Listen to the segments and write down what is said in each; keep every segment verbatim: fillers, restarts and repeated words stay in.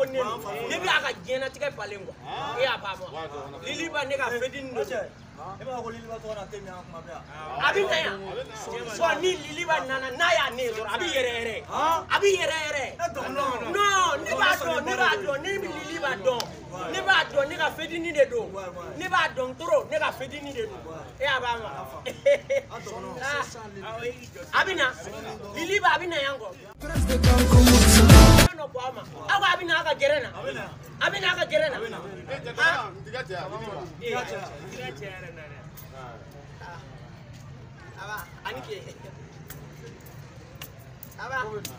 ne ne bi aka jena tigɛ palen quoi e a ba moi Lili ba ne ka fedini do e ba ko Lili ba to na temi an kuma bia abi na ya so ni Lili ba nana na ya ne so abi yɛrɛ yɛrɛ abi yɛrɛ yɛrɛ non ne b'a dɔn ne b'a dɔn ne bi Lili ba dɔn ne b'a dɔn ne ka fedini de do ne b'a dɔn trop ne ka fedini de do e a ba ma abi na Lili ba abi na yan ko no bama awa abi na ka gerena abi na ka gerena ha diga tia diga tia diga tia na na aba anike aba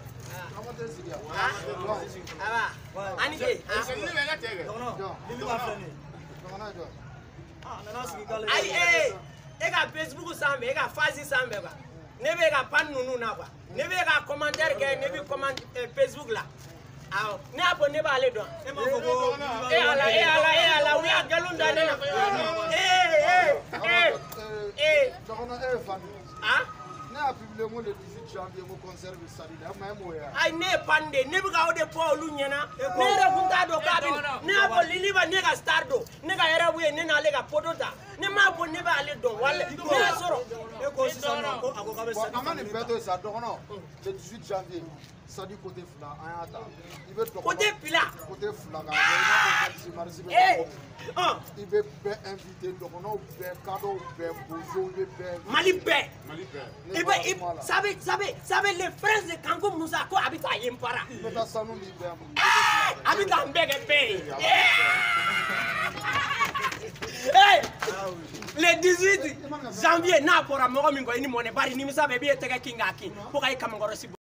aba anike ai eh e ka Facebook sambe e ka fazi sambe ba ne be ka pan nunu na kwa ne be ka commentaire ke ne bi comment Facebook la aw ne apo ne ba le don e ma foko e ala e ala e ala wi agalun da ne eh eh eh eh dokona e fan ah ne a publier mo le dix-huit janvier mo concert bi sali da ma mo ya ai ne pande ne bi ka o de Paul nyana ne re kunta do ka bi ne apo Lili ba ne ka star do ne ka era wi ne na le ka podota ne ma bo ne ba le don wale ne soro e ko sisan ko akoka be sali amani beto sa dokona le dix-huit janvier sadi côté fula an ya ta ibe dokona côté pila côté fula ka ina marisi be eh ah ibe be invité dokona be cadeau be bozo be be Mali be Mali be ibe sabe sabe sabe les frères de Kankou Moussa ko habita yempara beta sanu ni be habita mbege be eh le dix-huit janvier na pora mogo min ko ini mone bari ni misabe bi eteke kinga ki ko kay kamangoro si